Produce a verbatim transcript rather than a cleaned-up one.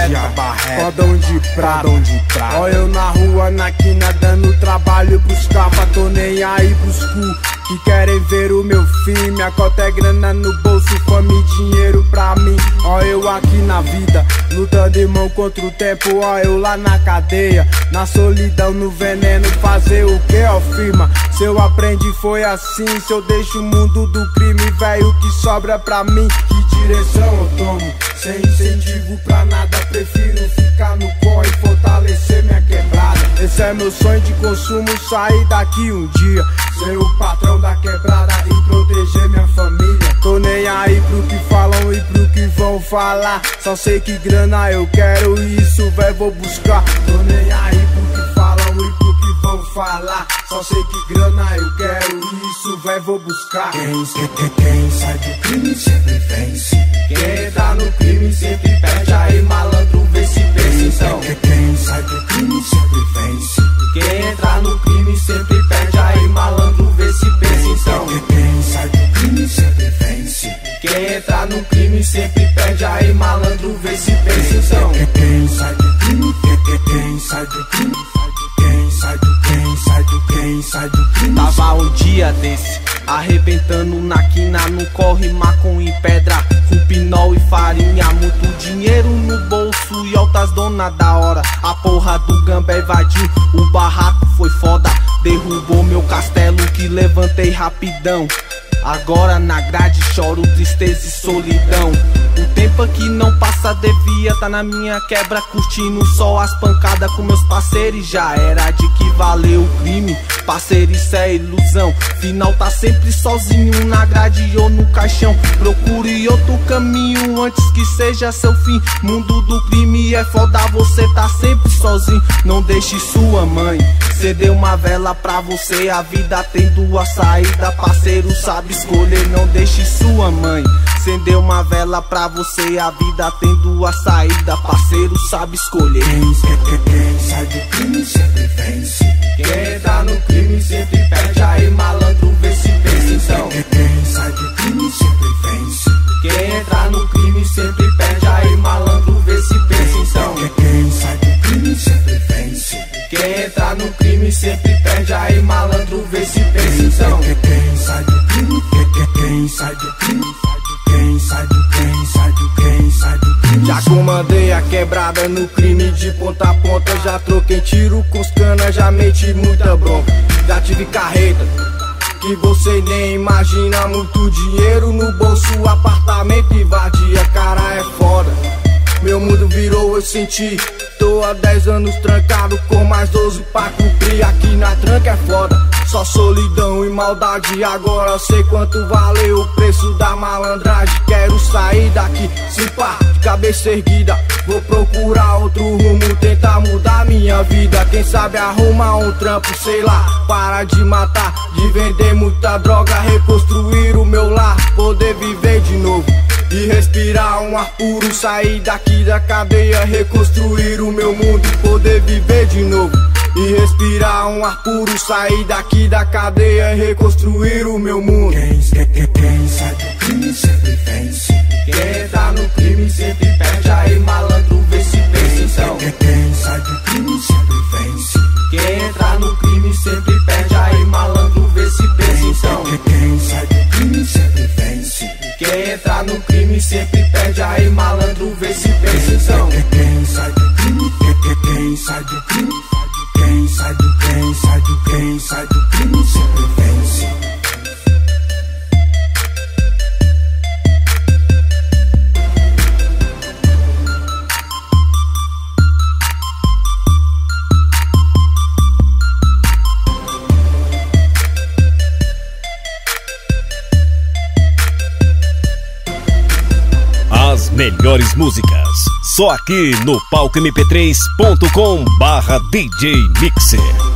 barreta, barreta, cordão de prata, cordão de prata. Ó eu na rua, na quina, dando trabalho pros capa. Tô nem aí pros cu que querem ver o meu fim. Minha cota é grana no bolso, fome e dinheiro pra mim. Ó eu aqui na vida, lutando irmão contra o tempo. Ó eu lá na cadeia, na solidão, no veneno. Fazer o que, ó firma? Se eu aprendi foi assim. Se eu deixo o mundo do crime, velho, o que sobra pra mim? Que direção eu tomo? Sem incentivo pra nada, prefiro ficar no corre e fortalecer minha quebrada. Esse é meu sonho de consumo, sair daqui um dia, ser o patrão da quebrada e proteger minha família. Tô nem aí pro que falam e pro que vão falar. Só sei que grana eu quero e isso, véi, vou buscar. Tô nem aí pro que falam e pro que vão falar. Só sei que grana eu quero e isso, véi, vou buscar. Quem, quem, quem sai do crime sempre vence. Quem tá no crime sempre perde. Aí malandro, vê se pensa então. Quem, quem sai do crime sempre vence. Quem entra no crime sempre perde. Aí malandro, vê se pensa então. Quem, quem sai do crime sempre vence. Quem entra no crime sempre perde. Aí malandro, vê se pensa então. Quem, quem sai do crime, quem, quem sai do crime, quem sai do quem sai do quem sai do crime. Tava um dia desse arrebentando na quina, no corre, maconha e pedra, rupinol e farinha, muito dinheiro no bolso e altas dona da hora. A porra do gambé invadiu, o barraco foi foda, derrubou meu castelo que levantei rapidão. Agora na grade choro tristeza e solidão. O tempo aqui não passa, devia tá na minha quebra, curtindo só as pancadas com meus parceiros. Já era de que valeu o crime, parceiro, isso é ilusão. Final tá sempre sozinho na grade ou no caixão. Procure outro caminho antes que seja seu fim. Mundo do crime é foda, você tá sempre sozinho. Não deixe sua mãe ceder uma vela pra você. A vida tem duas saídas, parceiro, sabe escolher. Não deixe sua mãe acender uma vela pra você. A vida tem duas saídas, parceiro, sabe escolher. Quem, quem, quem sai do crime sempre vence. Quem tá no crime sempre perde. Aí malandro, vê se pensa então. Quem, quem sai do crime sempre vence. Quem entra no crime sempre perde. Aí malandro, vê se pensa então. Quem, quem sai do crime sempre vence. Quem entra no crime sempre perde. Aí malandro, vê se pensa então. Quem, quem sai do crime, quem, quem sai do crime, quem sai do quem sai do quem sai do crime. Já comandei a quebrada no crime de ponta a ponta. Já troquei tiro com os canas, já meti muita bronca. Já tive carreta que você nem imagina. Muito dinheiro no bolso, apartamento e vadia. Cara, é foda, meu mundo virou, eu senti. Tô há dez anos trancado com mais doze pra cumprir. Aqui na tranca é foda, só solidão e maldade. Agora sei quanto valeu o preço da malandragem. Quero sair daqui, se pá, de cabeça erguida. Vou procurar outro rumo, tentar mudar minha vida. Quem sabe arrumar um trampo, sei lá. Para de matar, de vender muita droga. Reconstruir o meu lar, poder viver de novo e respirar um ar puro. Sair daqui da cadeia, reconstruir o meu mundo e poder viver de novo e respirar um ar puro. Sair daqui da cadeia e reconstruir o meu mundo. Quem, quem, quem sai do crime sempre vence. Quem tá no crime sempre perde. Aí malandro, vê se pensa então. Quem, quem sai do crime sempre vence. Quem entra no crime sempre perde. Aí malandro, vê se pensa então. Quem, quem sai do crime sempre vence. Quem entra no crime sempre perde. Aí malandro, vê se pensa então. Quem, quem sai do crime, quem, quem sai do crime, quem sai do quem sai do quem sai do crime sempre vence. As melhores músicas, só aqui no palco m p três ponto com barra D J Mixer.